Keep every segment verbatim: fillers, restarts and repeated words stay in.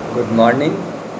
Good morning.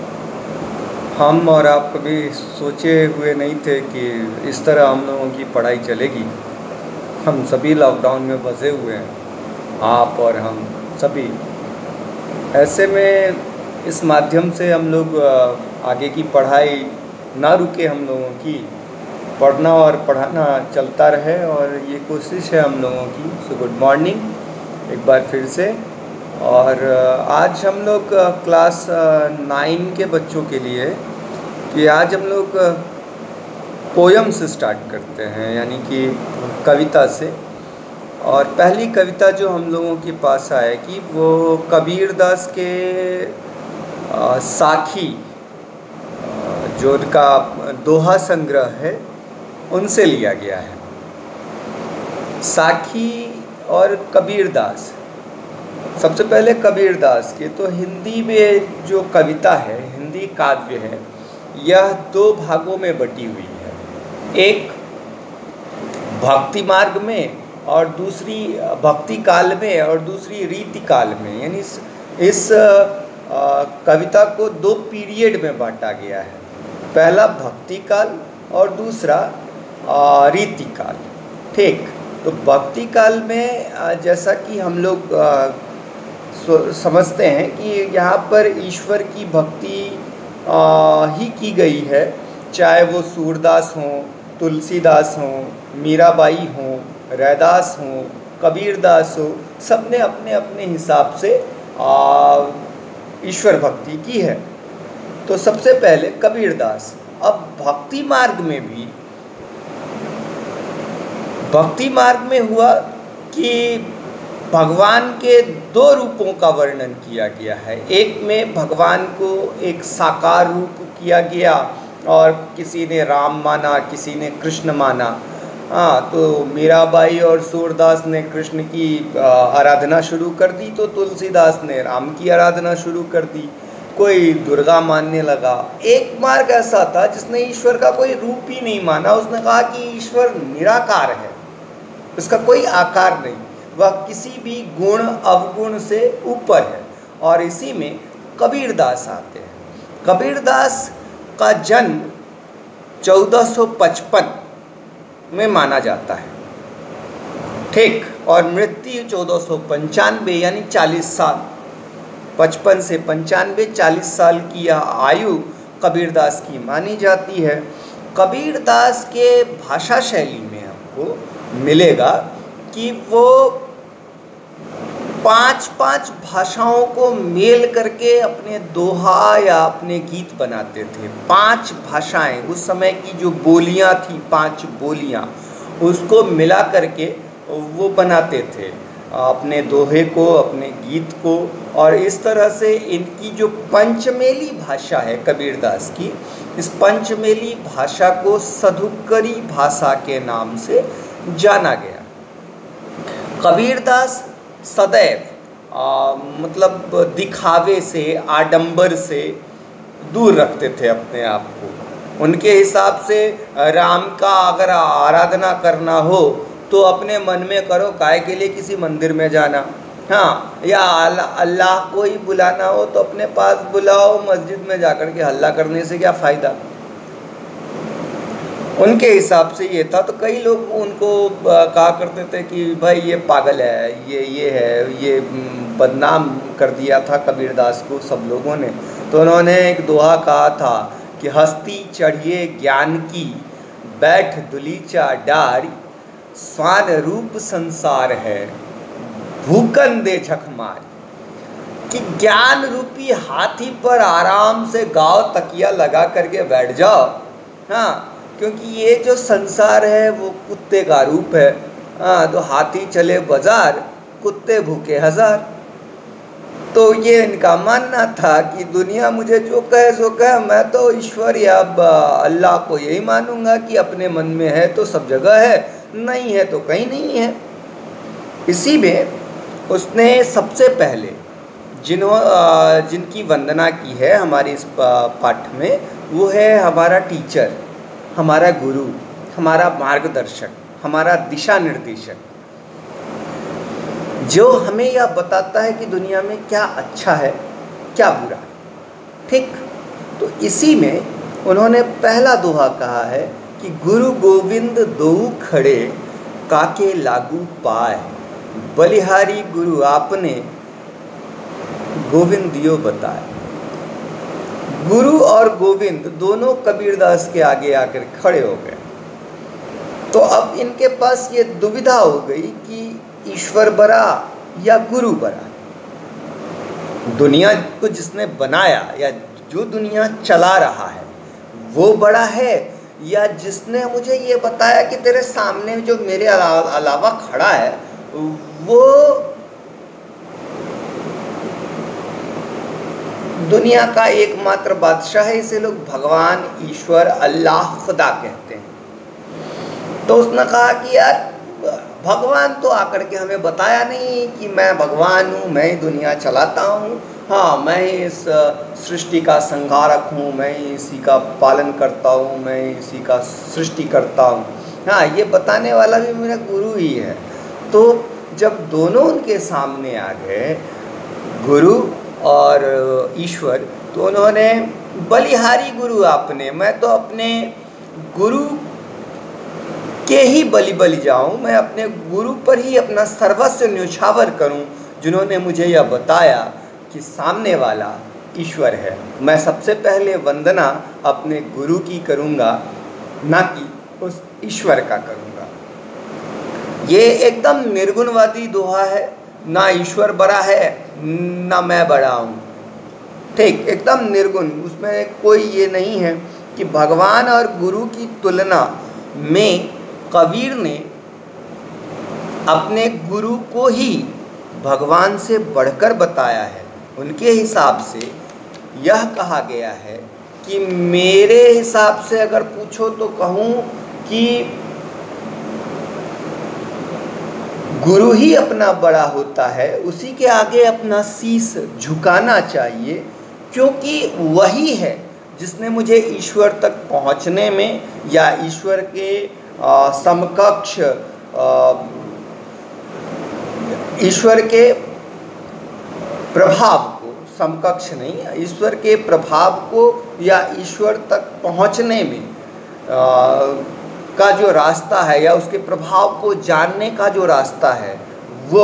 हम और आप कभी सोचे हुए नहीं थे कि इस तरह हम लोगों की पढ़ाई चलेगी। हम सभी लॉकडाउन में फंसे हुए हैं, आप और हम सभी। ऐसे में इस माध्यम से हम लोग अ, आगे की पढ़ाई ना रुके, हम लोगों की पढ़ना और पढ़ाना चलता रहे, और ये कोशिश है हम लोगों की। सो गुड मॉर्निंग एक बार फिर से। और अ, आज हम लोग अ, क्लास नाइन के बच्चों के लिए कि आज हम लोग पोयम से स्टार्ट करते हैं, यानी कि कविता से। और पहली कविता जो हम लोगों के पास आएगी वो कबीर दास के अ, साखी, अ, जो उनका दोहा संग्रह है, उनसे लिया गया है। साखी और कबीर दास। सबसे पहले कबीर दास के तो हिंदी में जो कविता है, हिंदी काव्य है, यह दो भागों में बटी हुई है। एक भक्ति मार्ग में और दूसरी भक्ति काल में और दूसरी रीति काल में, यानी इस, इस आ, कविता को दो पीरियड में बांटा गया है। पहला भक्ति काल और दूसरा रीति काल। ठीक, तो भक्ति काल में आ, जैसा कि हम लोग आ, समझते हैं कि यहाँ पर ईश्वर की भक्ति ही की गई है, चाहे वो सूरदास हों, तुलसीदास हों, मीराबाई हों, रैदास हों, कबीरदास हो, सब ने अपने अपने हिसाब से ईश्वर भक्ति की है। तो सबसे पहले कबीरदास। अब भक्ति मार्ग में भी भक्ति मार्ग में हुआ कि भगवान के दो रूपों का वर्णन किया गया है। एक में भगवान को एक साकार रूप किया गया, और किसी ने राम माना, किसी ने कृष्ण माना। हाँ, तो मीराबाई और सूरदास ने कृष्ण की आराधना शुरू कर दी, तो तुलसीदास ने राम की आराधना शुरू कर दी। कोई दुर्गा मानने लगा। एक मार्ग ऐसा था जिसने ईश्वर का कोई रूप ही नहीं माना। उसने कहा कि ईश्वर निराकार है, उसका कोई आकार नहीं, वह किसी भी गुण अवगुण से ऊपर है। और इसी में कबीरदास आते हैं। कबीरदास का जन्म चौदह सौ पचपन में माना जाता है, ठीक, और मृत्यु चौदह सौ पंचानवे, यानी चालीस साल। पचपन से पंचानवे, चालीस साल की यह आयु कबीरदास की मानी जाती है। कबीरदास के भाषा शैली में हमको मिलेगा कि वो पांच पांच भाषाओं को मेल करके अपने दोहा या अपने गीत बनाते थे। पांच भाषाएं, उस समय की जो बोलियां थी, पांच बोलियां, उसको मिला करके वो बनाते थे अपने दोहे को, अपने गीत को। और इस तरह से इनकी जो पंचमेली भाषा है कबीरदास की, इस पंचमेली भाषा को सधुक्करी भाषा के नाम से जाना गया। कबीरदास सदैव आ, मतलब दिखावे से, आडंबर से दूर रखते थे अपने आप को। उनके हिसाब से राम का अगर आराधना करना हो तो अपने मन में करो, काहे के लिए किसी मंदिर में जाना। हाँ, या अल्लाह को ही बुलाना हो तो अपने पास बुलाओ, मस्जिद में जाकर के हल्ला करने से क्या फ़ायदा। उनके हिसाब से ये था। तो कई लोग उनको कहा करते थे कि भाई ये पागल है, ये ये है, ये बदनाम कर दिया था कबीरदास को सब लोगों ने। तो उन्होंने एक दोहा कहा था कि हस्ती चढ़िए ज्ञान की, बैठ दुलीचा डार, स्वान रूप संसार है, भूकन दे झक मार। कि ज्ञान रूपी हाथी पर आराम से गाँव तकिया लगा करके बैठ जाओ। हाँ, क्योंकि ये जो संसार है वो कुत्ते का रूप है। हाँ, तो हाथी चले बाजार, कुत्ते भूखे हजार। तो ये इनका मानना था कि दुनिया मुझे जो कहे सो कहे, मैं तो ईश्वर या अल्लाह को यही मानूंगा कि अपने मन में है तो सब जगह है, नहीं है तो कहीं नहीं है। इसी में उसने सबसे पहले जिन्हों जिनकी वंदना की है हमारे इस पाठ में, वो है हमारा टीचर, हमारा गुरु, हमारा मार्गदर्शक, हमारा दिशा निर्देशक, जो हमें यह बताता है कि दुनिया में क्या अच्छा है, क्या बुरा है। ठीक। तो इसी में उन्होंने पहला दोहा कहा है कि गुरु गोविंद दोऊ खड़े काके लागू पाए, बलिहारी गुरु आपने गोविंद दियो बताए। गुरु और गोविंद दोनों कबीरदास के आगे आकर खड़े हो गए। तो अब इनके पास ये दुविधा हो गई कि ईश्वर बड़ा या गुरु बड़ा। दुनिया को जिसने बनाया या जो दुनिया चला रहा है वो बड़ा है, या जिसने मुझे ये बताया कि तेरे सामने जो मेरे अलावा, अलावा खड़ा है वो दुनिया का एकमात्र बादशाह है। इसे लोग भगवान, ईश्वर, अल्लाह, खुदा कहते हैं। तो उसने कहा कि यार भगवान तो आकर के हमें बताया नहीं कि मैं भगवान हूँ, मैं ही दुनिया चलाता हूँ, हाँ मैं ही इस सृष्टि का संहारक हूँ, मैं ही इसी का पालन करता हूँ, मैं ही इसी का सृष्टि करता हूँ, हाँ ये बताने वाला भी मेरा गुरु ही है। तो जब दोनों उनके सामने आ गए, गुरु और ईश्वर, तो उन्होंने बलिहारी गुरु आपने, मैं तो अपने गुरु के ही बलि बलि जाऊं, मैं अपने गुरु पर ही अपना सर्वस्व न्यौछावर करूं, जिन्होंने मुझे यह बताया कि सामने वाला ईश्वर है। मैं सबसे पहले वंदना अपने गुरु की करूंगा, ना कि उस ईश्वर का करूंगा। ये एकदम निर्गुणवादी दोहा है, ना ईश्वर बड़ा है ना मैं बड़ा हूँ, ठीक, एकदम निर्गुण। उसमें कोई ये नहीं है कि भगवान और गुरु की तुलना में कबीर ने अपने गुरु को ही भगवान से बढ़कर बताया है। उनके हिसाब से यह कहा गया है कि मेरे हिसाब से अगर पूछो तो कहूँ कि गुरु ही अपना बड़ा होता है, उसी के आगे अपना शीश झुकाना चाहिए, क्योंकि वही है जिसने मुझे ईश्वर तक पहुँचने में या ईश्वर के आ, समकक्ष, ईश्वर के प्रभाव को, समकक्ष नहीं, ईश्वर के प्रभाव को या ईश्वर तक पहुँचने में आ, का जो रास्ता है या उसके प्रभाव को जानने का जो रास्ता है वो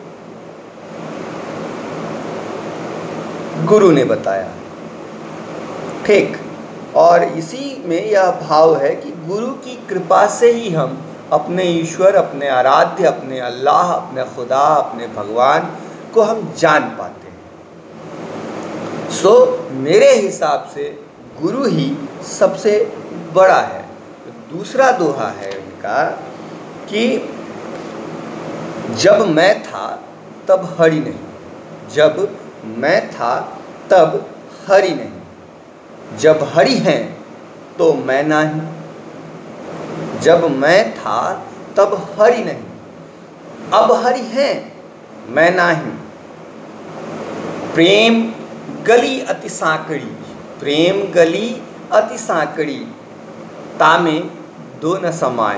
गुरु ने बताया, ठीक। और इसी में यह भाव है कि गुरु की कृपा से ही हम अपने ईश्वर, अपने आराध्य, अपने अल्लाह, अपने खुदा, अपने भगवान को हम जान पाते हैं। सो मेरे हिसाब से गुरु ही सबसे बड़ा है। दूसरा दोहा है इनका कि जब मैं था तब हरि नहीं, जब मैं था तब हरि नहीं, जब हरि हैं तो मैं नहीं, जब मैं था तब हरि नहीं, अब हरि हैं मैं नहीं। प्रेम गली अति सांकड़ी, प्रेम गली अति सांकड़ी, तामे दो न समाए।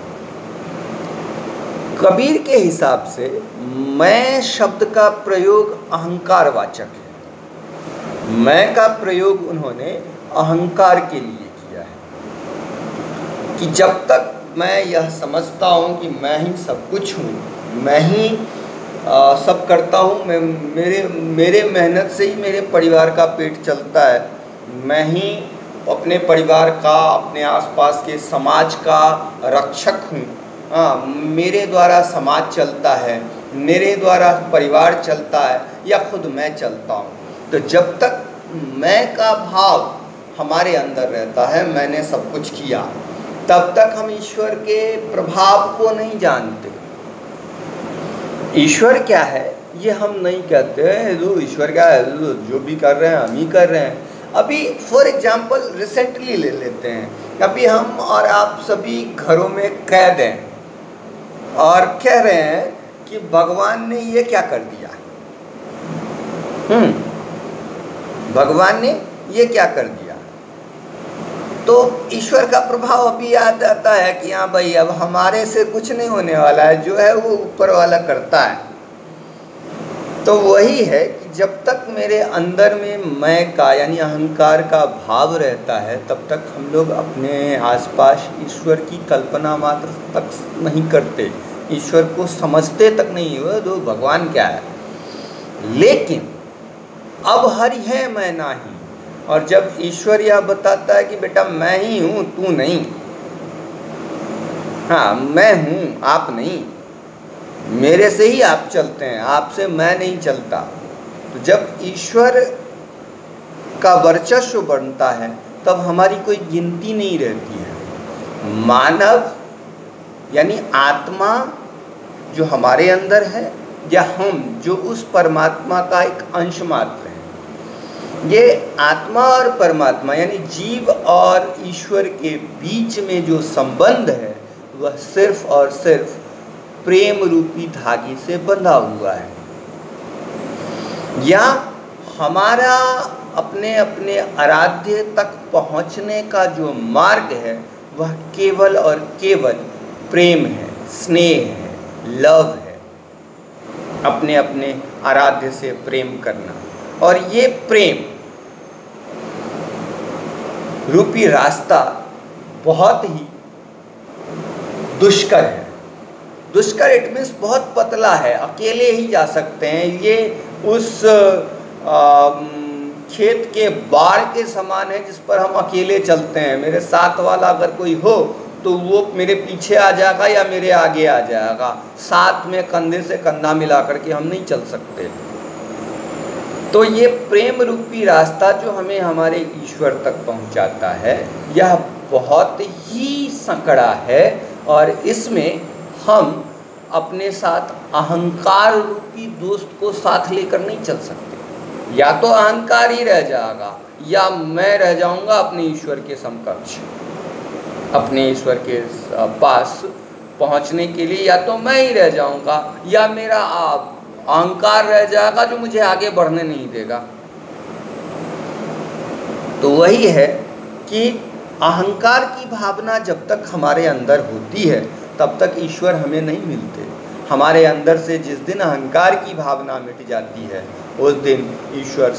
कबीर के हिसाब से मैं शब्द का प्रयोग अहंकार वाचक है। मैं का प्रयोग उन्होंने अहंकार के लिए किया है कि जब तक मैं यह समझता हूँ कि मैं ही सब कुछ हूँ, मैं ही आ, सब करता हूँ, मैं मेरे मेरे मेहनत से ही मेरे परिवार का पेट चलता है, मैं ही अपने परिवार का, अपने आसपास के समाज का रक्षक हूँ, हाँ मेरे द्वारा समाज चलता है, मेरे द्वारा परिवार चलता है या खुद मैं चलता हूँ। तो जब तक मैं का भाव हमारे अंदर रहता है, मैंने सब कुछ किया, तब तक हम ईश्वर के प्रभाव को नहीं जानते। ईश्वर क्या है ये हम नहीं कहते हैं, जो ईश्वर क्या है, जो भी कर रहे हैं हम ही कर रहे हैं। अभी फॉर एग्जांपल रिसेंटली ले लेते हैं, अभी हम और आप सभी घरों में कैद हैं और कह रहे हैं कि भगवान ने ये क्या कर दिया, हम्म भगवान ने ये क्या कर दिया। तो ईश्वर का प्रभाव अभी याद आता है कि हाँ भाई अब हमारे से कुछ नहीं होने वाला है, जो है वो ऊपर वाला करता है। तो वही है कि जब तक मेरे अंदर में मैं का यानी अहंकार का भाव रहता है, तब तक हम लोग अपने आसपास ईश्वर की कल्पना मात्र तक नहीं करते, ईश्वर को समझते तक नहीं हो तो भगवान क्या है। लेकिन अब हरि है मैं नाही, और जब ईश्वर यह बताता है कि बेटा मैं ही हूँ तू नहीं, हाँ मैं हूँ आप नहीं, मेरे से ही आप चलते हैं, आपसे मैं नहीं चलता। तो जब ईश्वर का वर्चस्व बनता है तब हमारी कोई गिनती नहीं रहती है। मानव यानी आत्मा जो हमारे अंदर है, या हम जो उस परमात्मा का एक अंश मात्र है, ये आत्मा और परमात्मा यानी जीव और ईश्वर के बीच में जो संबंध है वह सिर्फ और सिर्फ प्रेम रूपी धागे से बंधा हुआ है। या हमारा अपने अपने आराध्य तक पहुंचने का जो मार्ग है वह केवल और केवल प्रेम है, स्नेह है, लव है, अपने अपने आराध्य से प्रेम करना। और ये प्रेम रूपी रास्ता बहुत ही दुष्कर है। दुष्कर इट मीन्स बहुत पतला है, अकेले ही जा सकते हैं। ये उस आ, खेत के बाड़ के समान है जिस पर हम अकेले चलते हैं। मेरे साथ वाला अगर कोई हो तो वो मेरे पीछे आ जाएगा या मेरे आगे आ जाएगा, साथ में कंधे से कंधा मिला करके हम नहीं चल सकते। तो ये प्रेम रूपी रास्ता जो हमें हमारे ईश्वर तक पहुंचाता है, यह बहुत ही संकड़ा है, और इसमें हम अपने साथ अहंकार रूपी दोस्त को साथ लेकर नहीं चल सकते। या तो अहंकार ही रह जाएगा, या मैं रह जाऊंगा अपने ईश्वर के समकक्ष, अपने ईश्वर के पास पहुंचने के लिए। या तो मैं ही रह जाऊंगा, या मेरा अहंकार रह जाएगा जो मुझे आगे बढ़ने नहीं देगा। तो वही है कि अहंकार की भावना जब तक हमारे अंदर होती है तब तक ईश्वर हमें नहीं मिलते। हमारे अंदर से जिस दिन अहंकार की भावना मिट जाती है उस दिन ईश्वर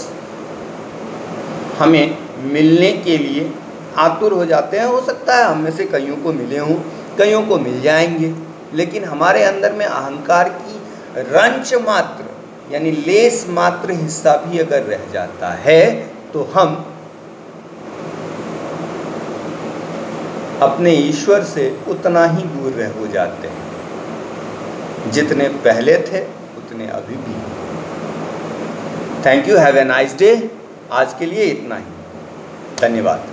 हमें मिलने के लिए आतुर हो जाते हैं। हो सकता है हम में से कईयों को मिले हों, कईयों को मिल जाएंगे, लेकिन हमारे अंदर में अहंकार की रंच मात्र यानी लेस मात्र हिस्सा भी अगर रह जाता है तो हम अपने ईश्वर से उतना ही दूर रह हो जाते हैं जितने पहले थे उतने अभी भी। Thank you, have a nice day. आज के लिए इतना ही, धन्यवाद।